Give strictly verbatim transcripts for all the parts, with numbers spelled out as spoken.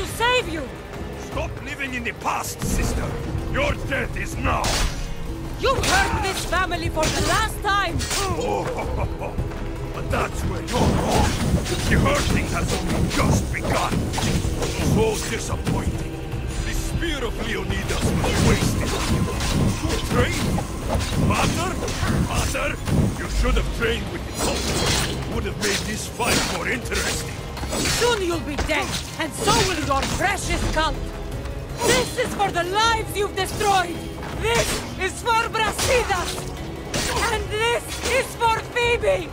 to save you! Stop living in the past, sister! Your death is now! You hurt this family for the last time! Oh, ho, ho, ho. But that's where you're wrong! The hurting has only just begun! So disappointing! The spear of Leonidas was wasted on you! You trained? Master? Master? You should have trained with the cult! Would have made this fight more interesting! Soon you'll be dead, and so will your precious cult! This is for the lives you've destroyed! This is for Brasidas! And this is for Phoebe!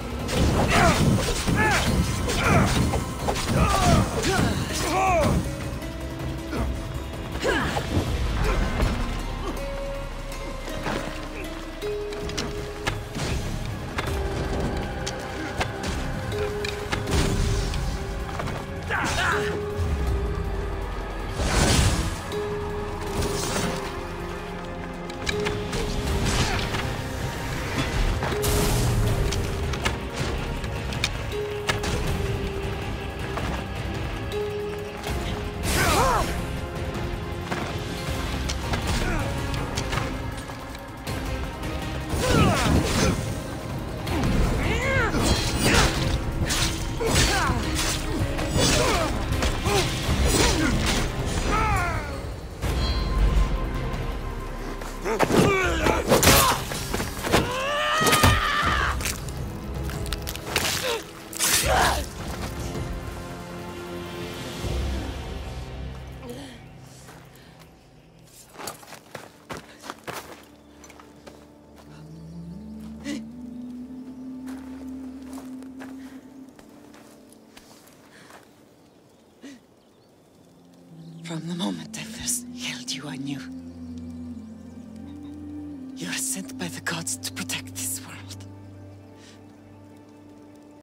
From the moment I first held you, I knew. You are sent by the gods to protect this world.